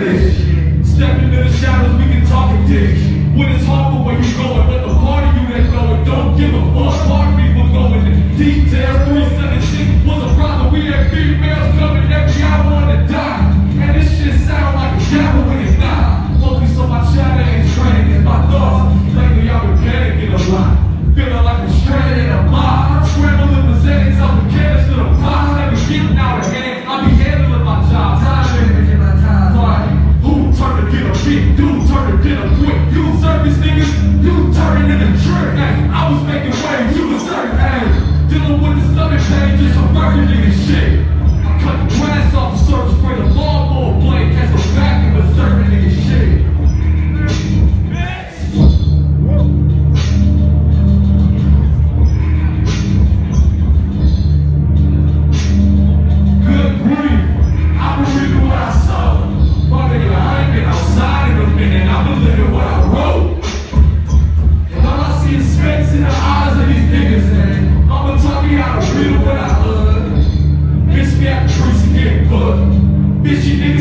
this. Step into the shadows, we can talk and dish. When it's hard for where you going, but the part of you that know it don't give a fuck. Part of me will go into details. 376 was a problem. We had females coming every hour on the dime. And this shit sound like a gamble when it's not. Focus on my chatter and training and my thoughts. Lately I've been panicking a lot. Feeling like I'm stranded in a mob. Scrambling percentages up the cannons to the pot. Never getting out of hand. I be handling my job. Time my time. Right. Who turned to get a big dude? Turn to get a quick. You service niggas. You turning in a trick. Hey, I was making waves. You was certain. Hey, dealing with the stomach pain. Just a burger nigga shit. I cut the grass off the surface. Spray the lawnmower blade. Catch the back of a certain nigga shit. Bitchy niggas